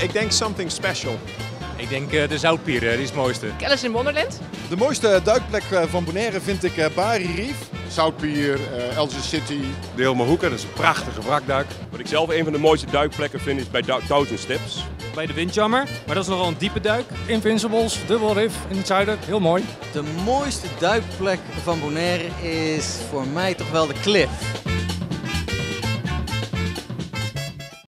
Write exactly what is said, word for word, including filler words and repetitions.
Ik denk something special. Ik denk uh, de Zoutpier, uh, die is het mooiste. Alice in Wonderland? De mooiste duikplek van Bonaire vind ik uh, Bari Reef. Zoutpier, uh, Elze City. De Hilmerhoeken, dat is een prachtige wrakduik. Wat ik zelf een van de mooiste duikplekken vind is bij Thousand Steps. Bij de Windjammer, maar dat is nogal een diepe duik. Invincibles, Double Reef in het zuiden, heel mooi. De mooiste duikplek van Bonaire is voor mij toch wel de Cliff.